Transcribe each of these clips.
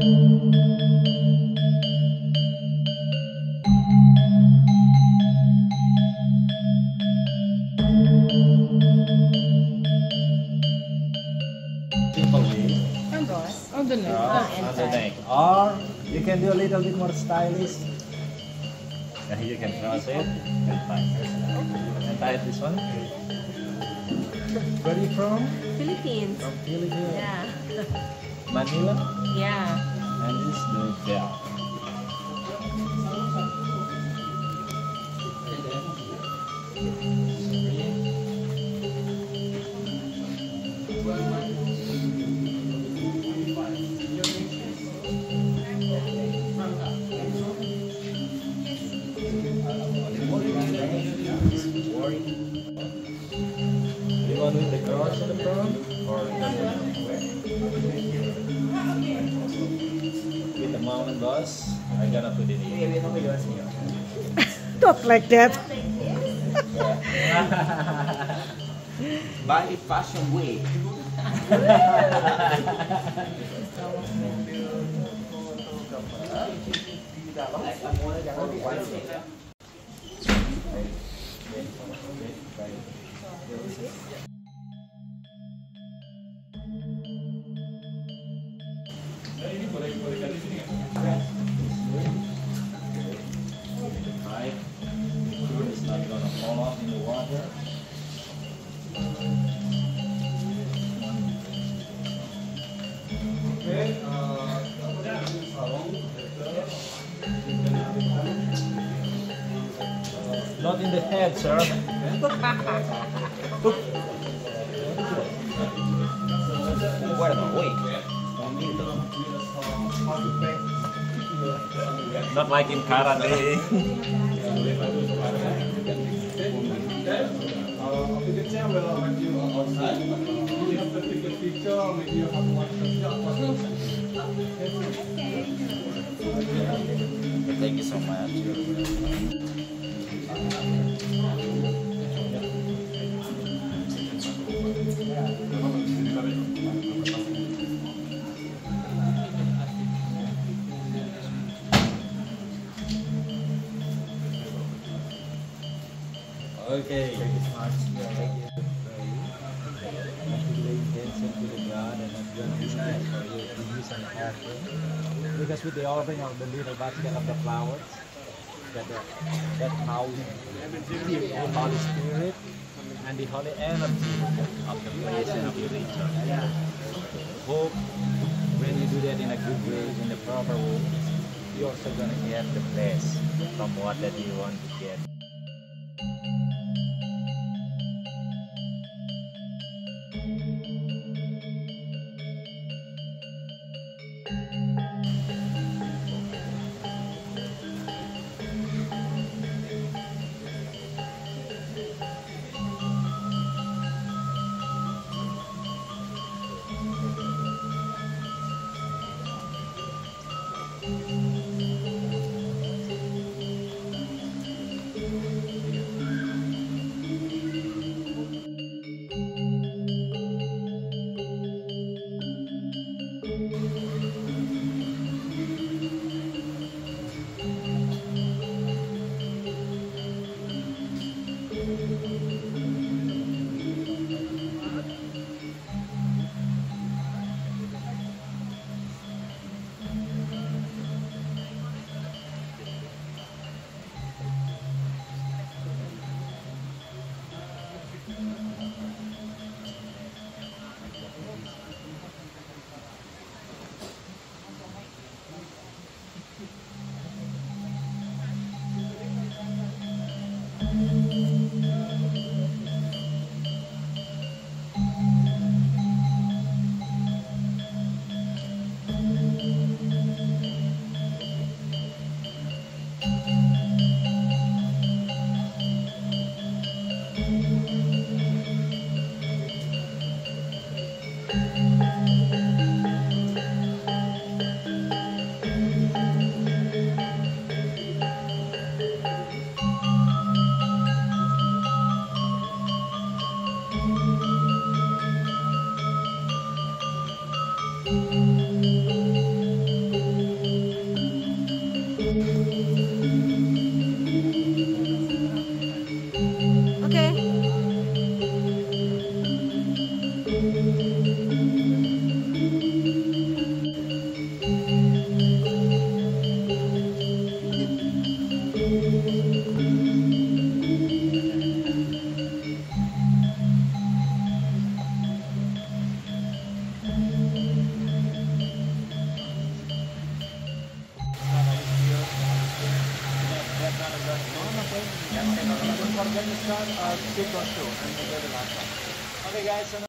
Simple way. On the neck. On the neck. Or you can do a little bit more stylish. You can cross it and tie. And tie this one. Where are you from? Philippines. From Philippines. Yeah. Manila. Yeah. And this is the bell. With the cross in the front or with the mom and boss, I'm gonna put it in. Talk like that. Bali fashion way. Right. It's not gonna fall off in the water. Not in the head, sir. Not like in karate. Thank you so much. Okay. Thank you so much. Because with the offering of the little basket of the flowers, that house the Holy Spirit and the holy energy of the place and of the region. Hope when you do that in a good way, in the proper way, you're also gonna get the best from what that you want to get. then you start stick or two, and you go the last one. Okay, guys. So now,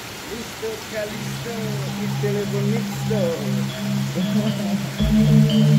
Calisto, il telefonista.